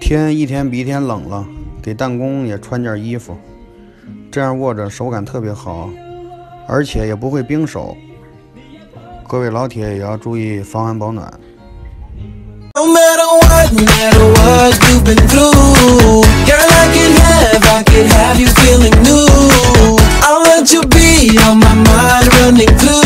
天一天比一天冷了，给弹弓也穿件衣服，这样握着手感特别好，而且也不会冰手。各位老铁也要注意防寒保暖。 No matter what you've been through, girl, I could have you feeling new. I'll let you be on my mind running through.